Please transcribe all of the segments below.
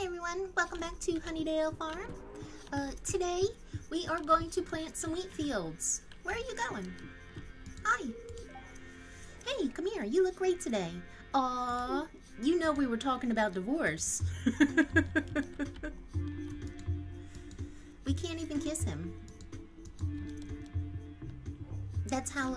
Hi everyone, welcome back to Honeydale Farm. Today we are going to plant some wheat fields. Where are you going? Hi. Hey, come here, you look great today. Aw, you know we were talking about divorce. We can't even kiss him. That's how,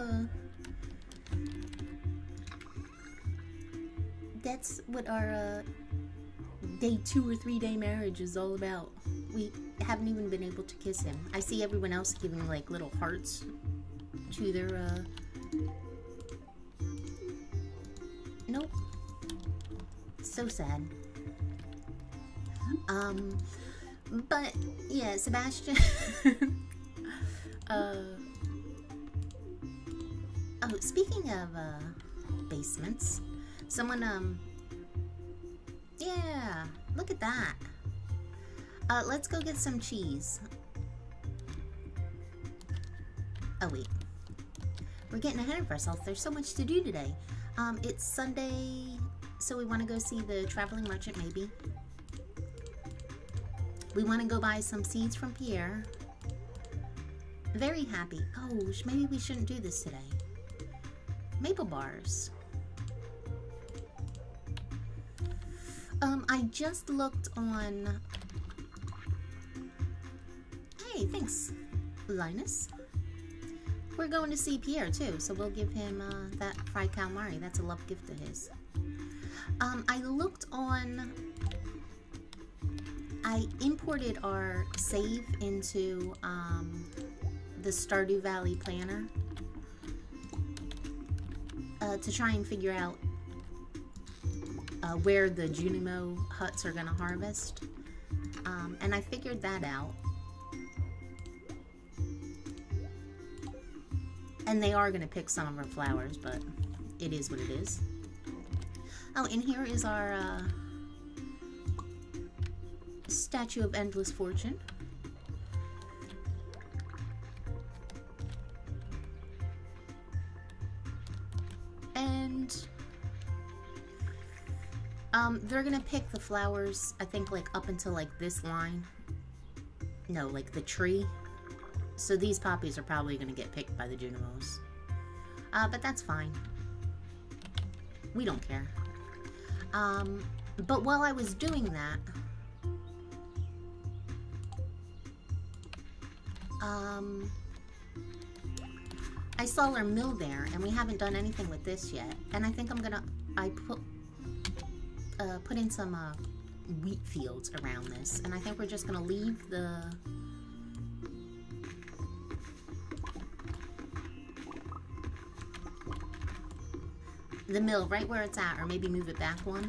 that's what our, day 2 or 3 day marriage is all about. We haven't even been able to kiss him. I see everyone else giving like little hearts to their nope. So sad. But yeah, Sebastian oh, speaking of basements, someone yeah, look at that. Let's go get some cheese. Oh wait, we're getting ahead of ourselves. There's so much to do today. It's Sunday, so we want to go see the traveling merchant maybe. We want to go buy some seeds from Pierre. Very happy. Oh, maybe we shouldn't do this today. Maple bars. I just looked on... Hey, thanks, Linus. We're going to see Pierre, too, so we'll give him that fried calamari. That's a love gift of his. I looked on... I imported our save into the Stardew Valley Planner to try and figure out where the Junimo huts are going to harvest. And I figured that out. And they are going to pick some of our flowers, but it is what it is. Oh, and here is our Statue of Endless Fortune. And they're gonna pick the flowers, I think, like up until like this line. No, like the tree. So these poppies are probably gonna get picked by the Junimos. But that's fine. We don't care. But while I was doing that, I saw our mill there, and we haven't done anything with this yet. And I think I'm gonna, put in some wheat fields around this, and I think we're just gonna leave the mill right where it's at, or maybe move it back one.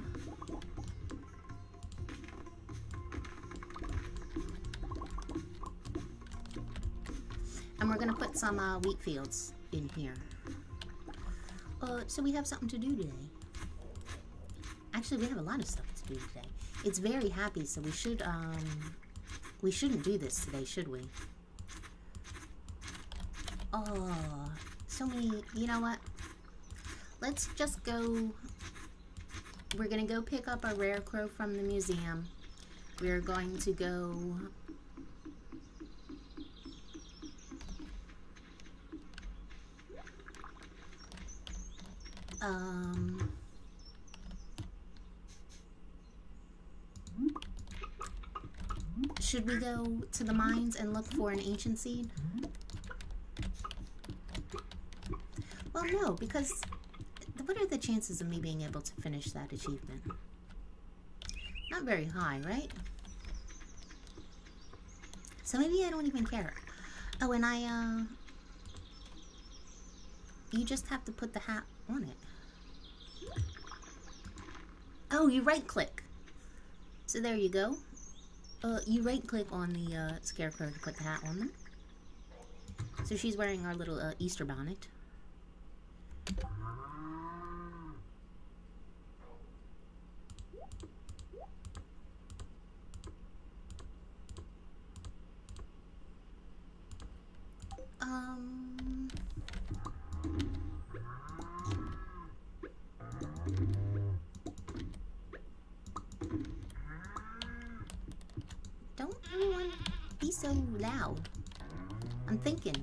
And we're gonna put some wheat fields in here. So we have something to do today. Actually, we have a lot of stuff to do today. It's very happy, so we shouldn't do this today, should we? Oh, so many, you know what? Let's just go, we're gonna go pick up our rare crow from the museum. We're going to go should we go to the mines and look for an ancient seed? Well, no, because what are the chances of me being able to finish that achievement? Not very high, right? So maybe I don't even care. Oh, and you just have to put the hat on it. Oh, you right click. So there you go. You right click on the scarecrow to put the hat on them. So she's wearing our little Easter bonnet. so loud? I'm thinking.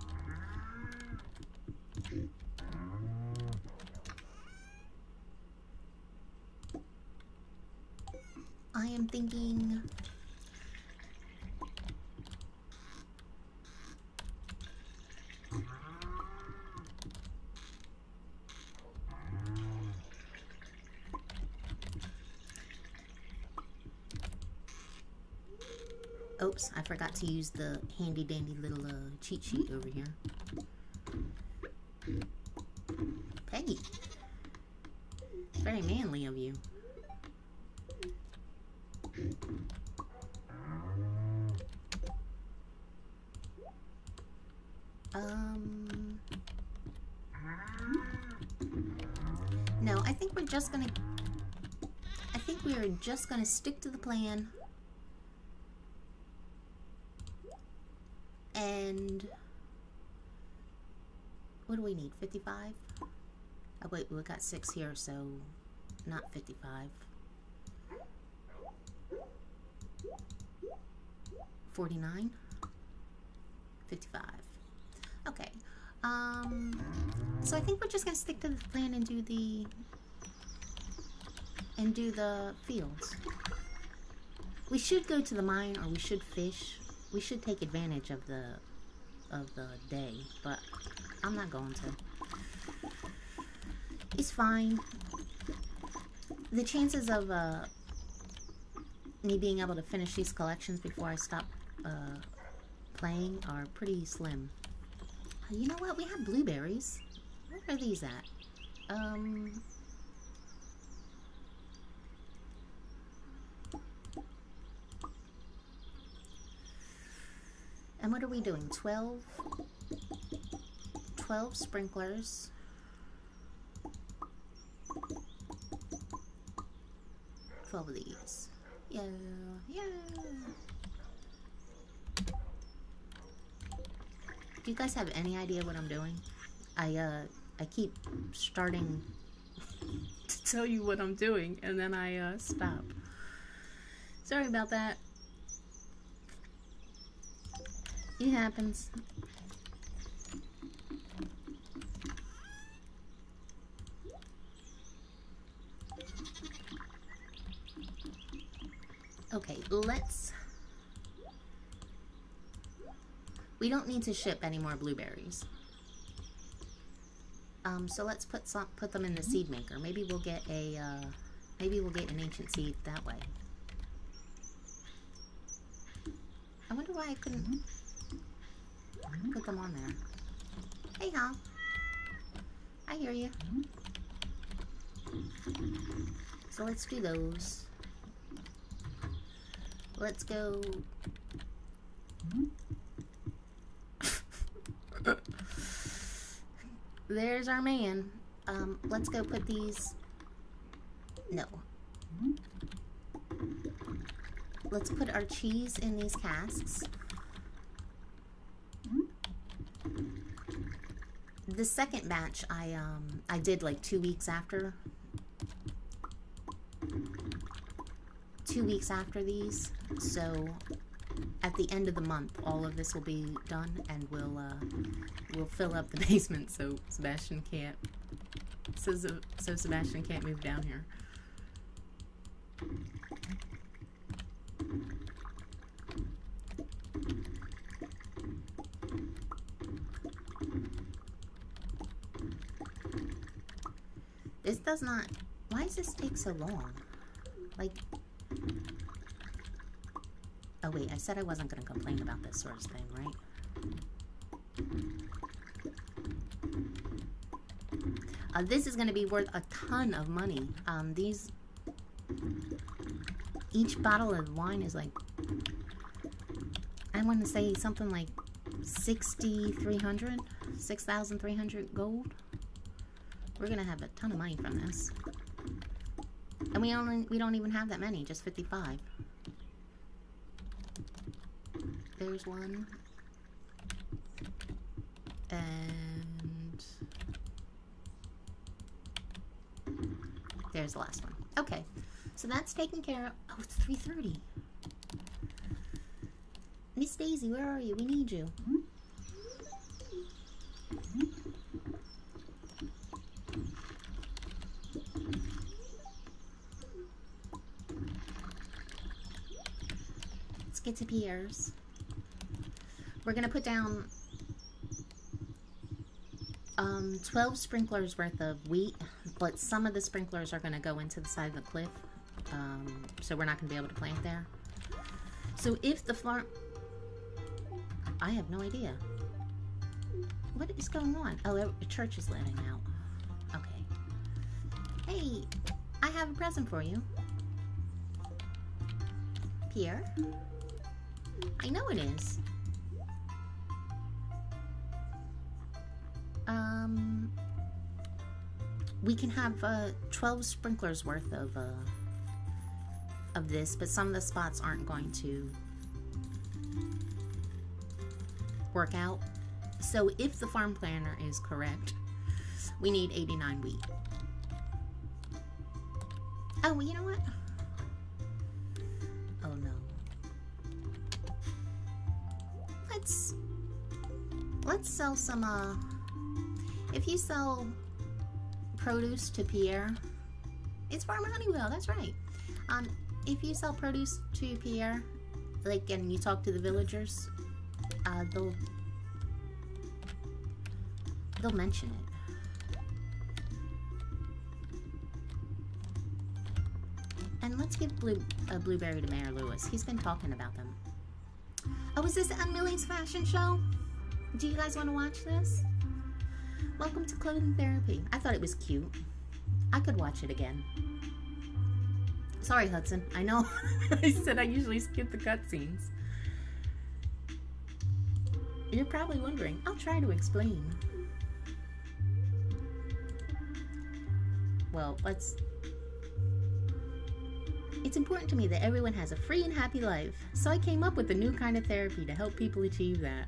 I am thinking. Oops, I forgot to use the handy dandy little cheat sheet over here. Peggy. Very manly of you. No, I think we're just gonna... I think we are just gonna stick to the plan. And... what do we need? 55? Oh wait, we got 6 here, so not 55. 49? 55. Okay. So I think we're just gonna stick to the plan and do the fields. We should go to the mine, or we should fish. We should take advantage of the day, but I'm not going to. It's fine. The chances of me being able to finish these collections before I stop playing are pretty slim. You know what? We have blueberries. Where are these at? And what are we doing? 12 sprinklers. 12 of these. Yeah, yeah. Do you guys have any idea what I'm doing? I keep starting to tell you what I'm doing, and then I stop. Sorry about that. It happens. Okay, let's... We don't need to ship any more blueberries. So let's put them in the seed maker. Maybe we'll get a maybe we'll get an ancient seed that way. I wonder why I couldn't put them on there. Hey, Hal. I hear you. So let's do those. Let's go. There's our man. Let's go put these... No. Let's put our cheese in these casks. The second batch I did like 2 weeks after. 2 weeks after these. So at the end of the month, all of this will be done, and we'll fill up the basement so Sebastian can't Sebastian can't move down here. This does not... Why does this take so long? Like... Oh wait, I said I wasn't going to complain about this sort of thing, right? This is going to be worth a ton of money. Each bottle of wine is like... I want to say something like 6,300 gold. We're going to have a ton of money from this. And we don't even have that many, just 55. There's one. And there's the last one. Okay. So that's taken care of. Oh, it's 3:30. Miss Daisy, where are you? We need you. Let's get to Pierre's. We're gonna put down 12 sprinklers worth of wheat, but some of the sprinklers are gonna go into the side of the cliff, so we're not gonna be able to plant there. So if the farm... I have no idea. What is going on? Oh, the church is letting out. Okay. Hey, I have a present for you. Pierre? I know it is. We can have 12 sprinklers worth of this, but some of the spots aren't going to work out. So if the farm planner is correct, we need 89 wheat. Oh, well, you know what? Oh no. Let's sell some, if you sell produce to Pierre, it's Farmer Honeywell, that's right. If you sell produce to Pierre, like, and you talk to the villagers, they'll mention it. And let's give a blueberry to Mayor Lewis. He's been talking about them. Oh, is this Aunt Millie's fashion show? Do you guys want to watch this? Welcome to Clothing Therapy. I thought it was cute. I could watch it again. Sorry, Hudson. I know. I said I usually skip the cutscenes. You're probably wondering. I'll try to explain. Well, it's important to me that everyone has a free and happy life, so I came up with a new kind of therapy to help people achieve that.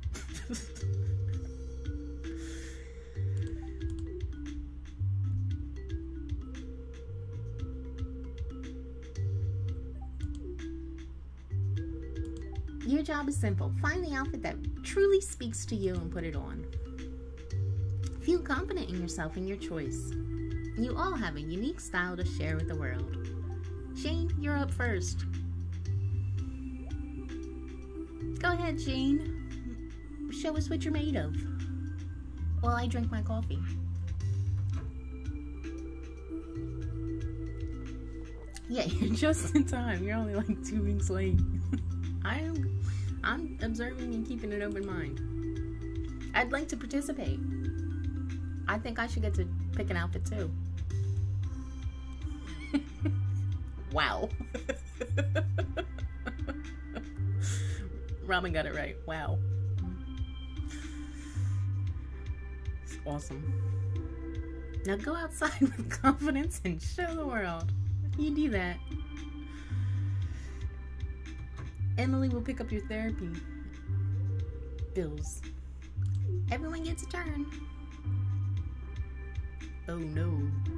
Your job is simple. Find the outfit that truly speaks to you and put it on. Feel confident in yourself and your choice. You all have a unique style to share with the world. Shane, you're up first. Go ahead, Shane. Show us what you're made of while I drink my coffee. Yeah, you're just in time. You're only like 2 weeks late. I'm observing and keeping an open mind. I'd like to participate. I think I should get to pick an outfit too. Wow. Robin got it right. Wow. It's awesome. Now go outside with confidence and show the world. You do that. Emily will pick up your therapy bills. Everyone gets a turn. Oh no.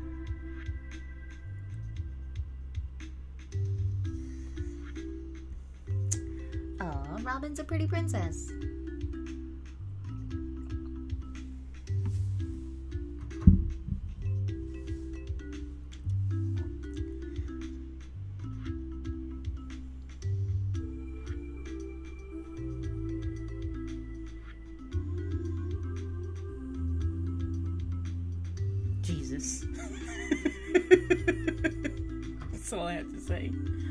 Oh, Robin's a pretty princess. Jesus. That's all I have to say.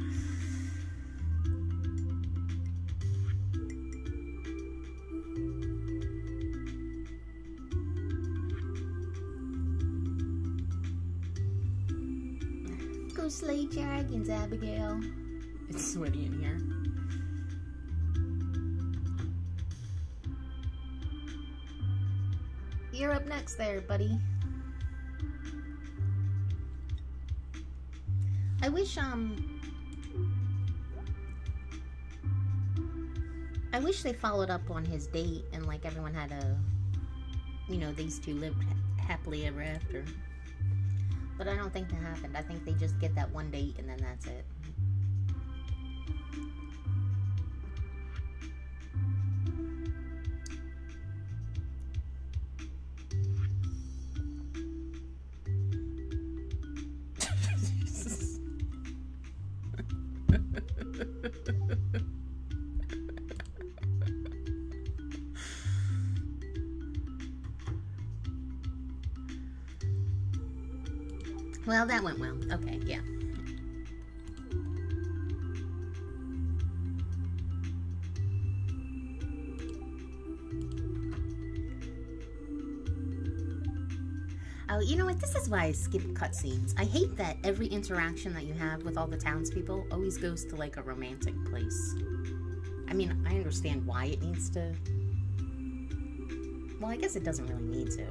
Go slay dragons, Abigail. It's sweaty in here. You're up next there, buddy. I wish they followed up on his date and like everyone had a, you know, these two lived happily ever after. But I don't think that happened. I think they just get that one date and then that's it. Well, that went well. Okay, yeah. Oh, you know what? This is why I skip cutscenes. I hate that every interaction that you have with all the townspeople always goes to like a romantic place. I mean, I understand why it needs to. Well, I guess it doesn't really need to.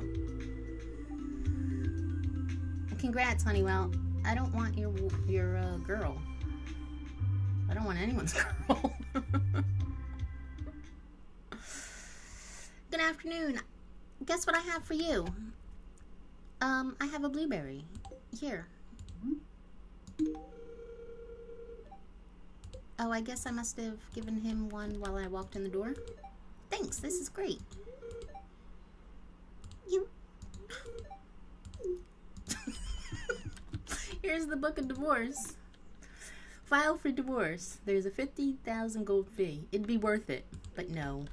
Congrats, Honeywell. I don't want your girl. I don't want anyone's girl. Good afternoon. Guess what I have for you? I have a blueberry. Here. Oh, I guess I must have given him one while I walked in the door. Thanks, this is great. You... Here's the book of divorce. File for divorce. There's a 50,000 gold fee. It'd be worth it, but no.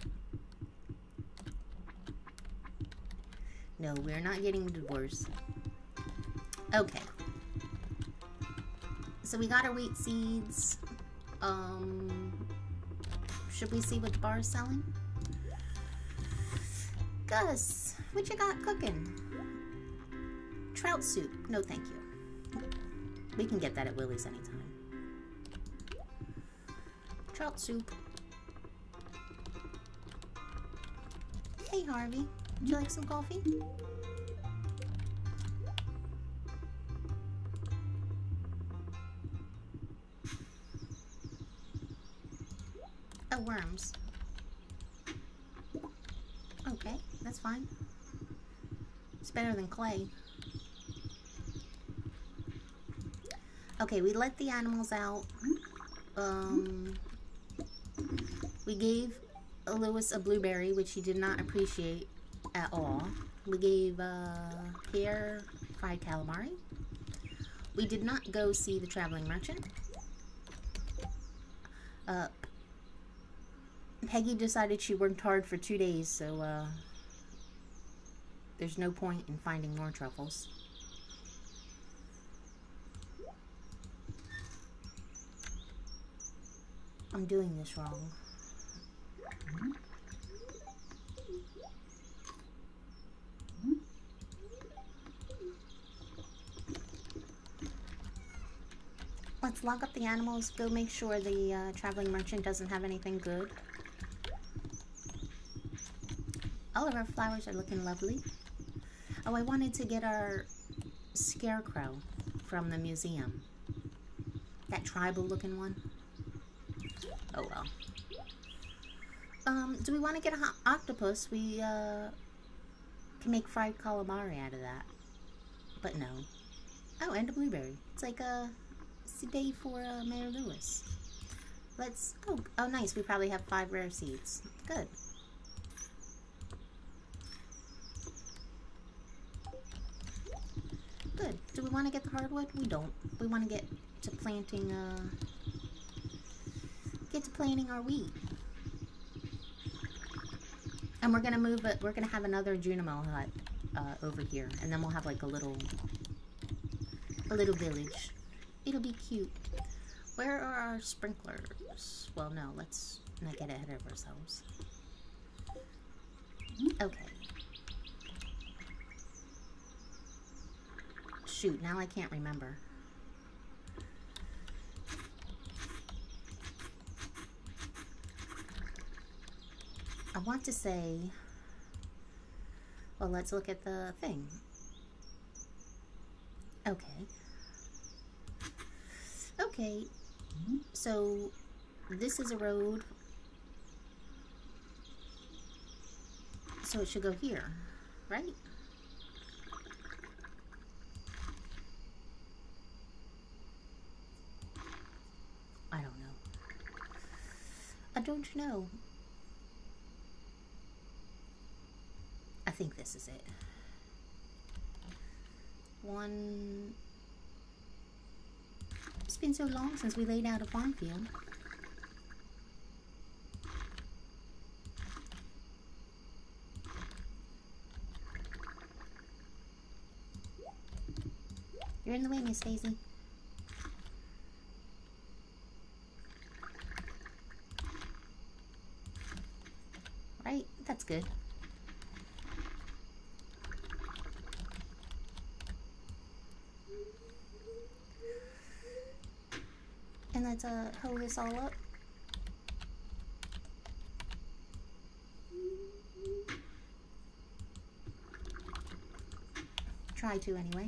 No, we're not getting a divorce. Okay. So we got our wheat seeds. Should we see what the bar is selling? Gus, what you got cooking? Trout soup. No, thank you. We can get that at Willie's anytime. Trout soup. Hey, Harvey. Would you like some coffee? Oh, worms. Okay, that's fine. It's better than clay. Okay, we let the animals out. We gave Lewis a blueberry, which he did not appreciate at all. We gave Pierre fried calamari. We did not go see the traveling merchant. Peggy decided she worked hard for 2 days, so there's no point in finding more truffles. I'm doing this wrong. Let's lock up the animals, go make sure the traveling merchant doesn't have anything good. All of our flowers are looking lovely. Oh, I wanted to get our scarecrow from the museum. That tribal looking one. Oh well. Do we want to get an octopus? We can make fried calamari out of that. But no. Oh, and a blueberry. It's like it's a day for Mayor Lewis. Let's... Oh, nice. We probably have 5 rare seeds. Good. Good. Do we want to get the hardwood? We don't. We want to get to planting, our wheat. And we're gonna move it. We're gonna have another Junimo hut over here, and then we'll have like a little village. It'll be cute. Where are our sprinklers? Well, no. Let's not get ahead of ourselves. Okay. Shoot, now I can't remember. I want to say, well, let's look at the thing. Okay. Okay, so this is a road, so it should go here, right? I don't know. I don't know. I think this is it. 1, It's been so long since we laid out a farm field. You're in the way, Miss Daisy. Right? That's good. And let's hoe this all up. Try to anyway.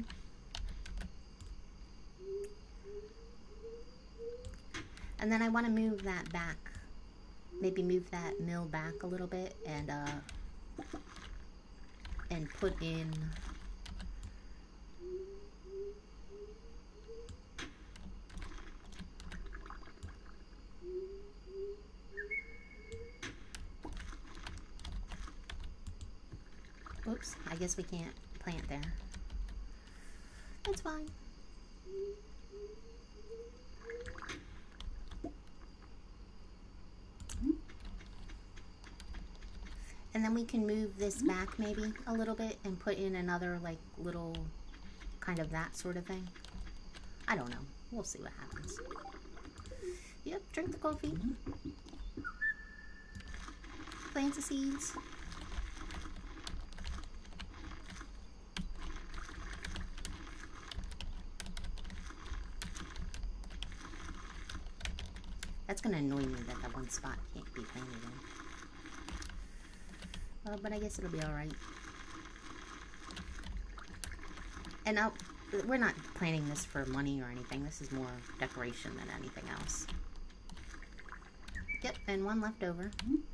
And then I want to move that back. Maybe move that mill back a little bit and put in oops, I guess we can't plant there. That's fine. And then we can move this back maybe a little bit and put in another like little kind of that sort of thing. I don't know. We'll see what happens. Yep, drink the coffee. Plant the seeds. That's gonna annoy me that that one spot can't be planted in. But I guess it'll be alright. And we're not planting this for money or anything. This is more decoration than anything else. Yep, and one left over.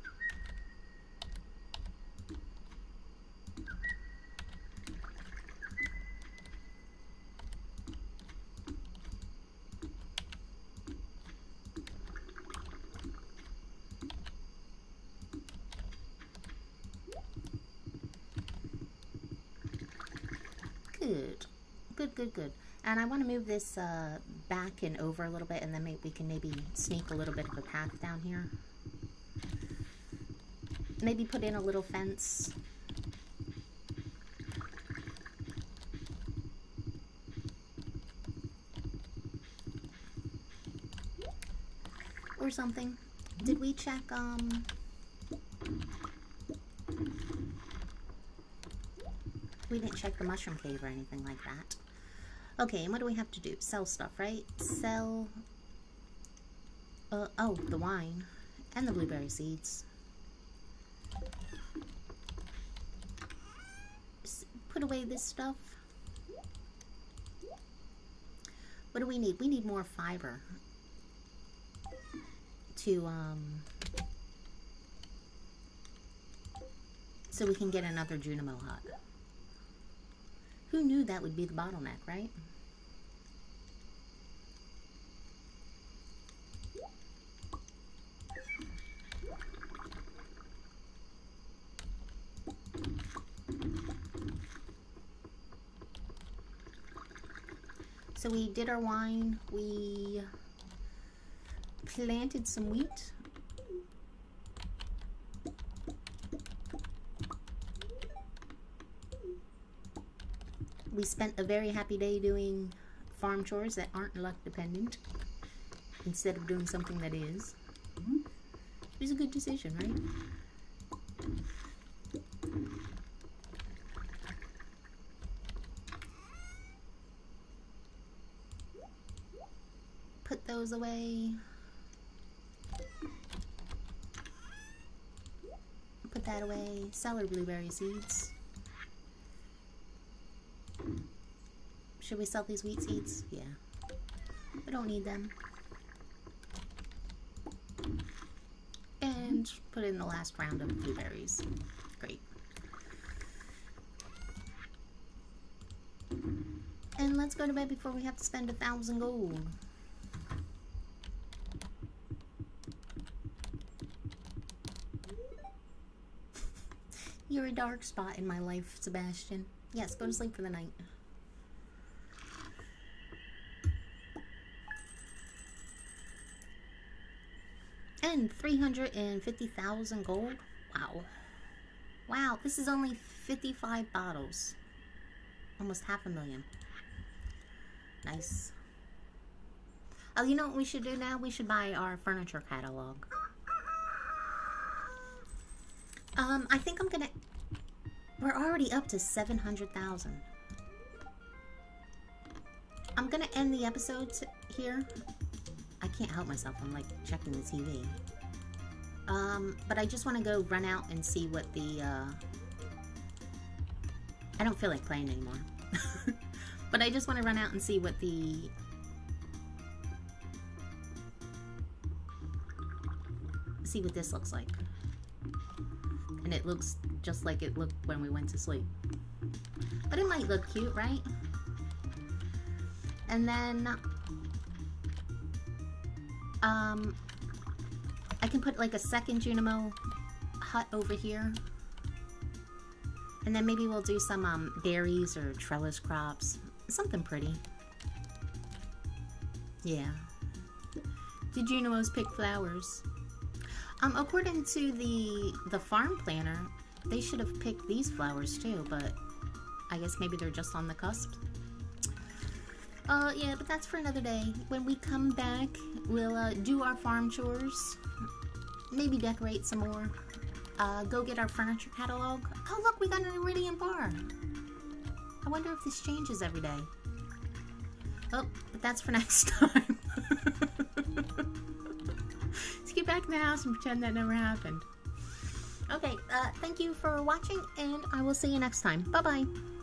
Good. And I want to move this back and over a little bit, and then we can maybe sneak a little bit of a path down here. Maybe put in a little fence. Or something. Did we check, we didn't check the mushroom cave or anything like that. Okay, and what do we have to do? Sell stuff, right? Sell... oh, the wine. And the blueberry seeds. Put away this stuff. What do we need? We need more fiber. To, so we can get another Junimo hut. Who knew that would be the bottleneck, right? So we did our wine, we planted some wheat. We spent a very happy day doing farm chores that aren't luck dependent instead of doing something that is. It was a good decision, right? Put those away. Put that away. Sell our blueberry seeds. Should we sell these wheat seeds? Yeah. We don't need them. And put in the last round of blueberries. Great. And let's go to bed before we have to spend 1,000 gold. You're a dark spot in my life, Sebastian. Yes, go to sleep for the night. And 350,000 gold. Wow. Wow, this is only 55 bottles. Almost 500,000. Nice. Oh, you know what we should do now? We should buy our furniture catalog. I think I'm gonna... We're already up to 700,000. I'm gonna end the episode here. I can't help myself. I'm like checking the TV. But I just want to go run out and see what the, I don't feel like playing anymore. But I just want to run out and see what the... See what this looks like. And it looks just like it looked when we went to sleep. But it might look cute, right? And then... I can put like a second Junimo hut over here. And then maybe we'll do some berries or trellis crops. Something pretty. Yeah. Do Junimos pick flowers? According to the farm planner, they should have picked these flowers too, but I guess maybe they're just on the cusp. Yeah, but that's for another day. When we come back, we'll do our farm chores. Maybe decorate some more. Go get our furniture catalog. Oh look, we got an Iridium bar. I wonder if this changes every day. Oh, but that's for next time. Let's get back in the house and pretend that never happened. Okay, thank you for watching, and I will see you next time. Bye-bye.